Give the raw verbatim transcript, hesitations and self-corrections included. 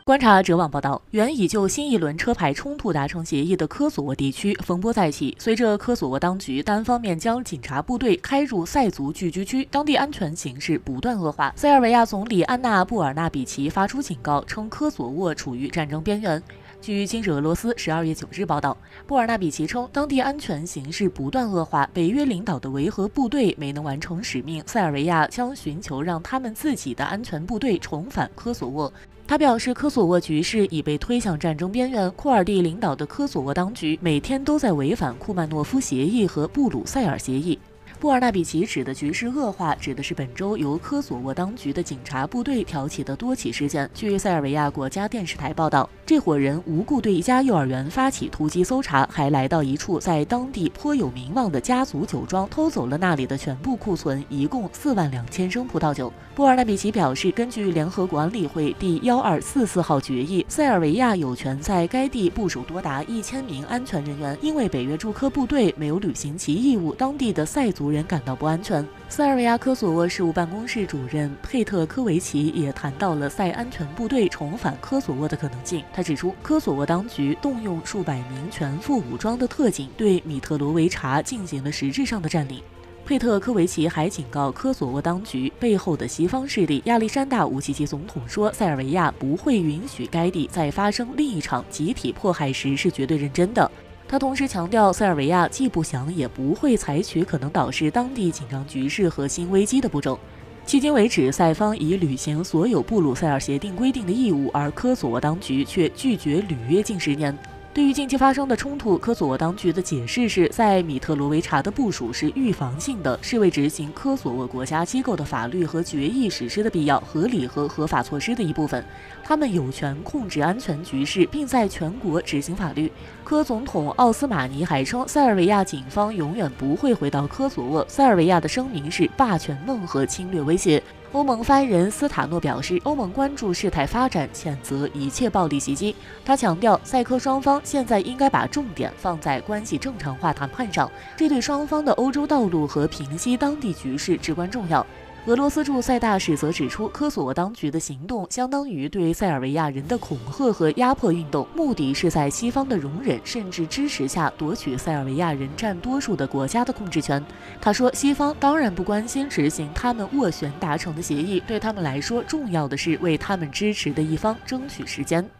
观察者网报道，原已就新一轮车牌冲突达成协议的科索沃地区风波再起。随着科索沃当局单方面将警察部队开入塞族聚居区，当地安全形势不断恶化。塞尔维亚总理安娜·布尔纳比奇发出警告，称科索沃处于战争边缘。据今日俄罗斯十二月九日报道，布尔纳比奇称，当地安全形势不断恶化，北约领导的维和部队没能完成使命，塞尔维亚将寻求让他们自己的安全部队重返科索沃。他表示，科索沃局势已被推向战争边缘。库尔蒂领导的科索沃当局每天都在违反库曼诺夫协议和布鲁塞尔协议。布尔纳比奇指的局势恶化，指的是本周由科索沃当局的警察部队挑起的多起事件。据塞尔维亚国家电视台报道，这伙人无故对一家幼儿园发起突击搜查，还来到一处在当地颇有名望的家族酒庄，偷走了那里的全部库存，一共四万两千升葡萄酒。布尔纳比奇表示，根据联合国安理会第幺二四四号决议，塞尔维亚有权在该地部署多达一千名安全人员。因为北约驻科部队没有履行其义务，当地的塞族人感到不安全。塞尔维亚科索沃事务办公室主任佩特科维奇也谈到了塞安全部队重返科索沃的可能性。他指出，科索沃当局动用数百名全副武装的特警，对米特罗维察进行了实质上的占领。佩特科维奇还警告科索沃当局背后的西方势力。亚历山大·武契奇总统说，塞尔维亚不会允许该地再发生另一场集体迫害时是绝对认真的。他同时强调，塞尔维亚既不想也不会采取可能导致当地紧张局势和新危机的步骤。迄今为止，塞方已履行所有布鲁塞尔协定规定的义务，而科索沃当局却拒绝履约近十年。对于近期发生的冲突，科索沃当局的解释是，在米特罗维察的部署是预防性的，是为执行科索沃国家机构的法律和决议实施的必要、合理和合法措施的一部分。他们有权控制安全局势，并在全国执行法律。科总统奥斯马尼还称，塞尔维亚警方永远不会回到科索沃。塞尔维亚的声明是霸权梦和侵略威胁。欧盟发言人斯塔诺表示，欧盟关注事态发展，谴责一切暴力袭击。他强调，塞科双方现在应该把重点放在关系正常化谈判上，这对双方的欧洲道路和平息当地局势至关重要。俄罗斯驻塞大使则指出，科索沃当局的行动相当于对塞尔维亚人的恐吓和压迫运动，目的是在西方的容忍甚至支持下夺取塞尔维亚人占多数的国家的控制权。他说，西方当然不关心执行他们斡旋达成的协议，对他们来说，重要的是为他们支持的一方争取时间。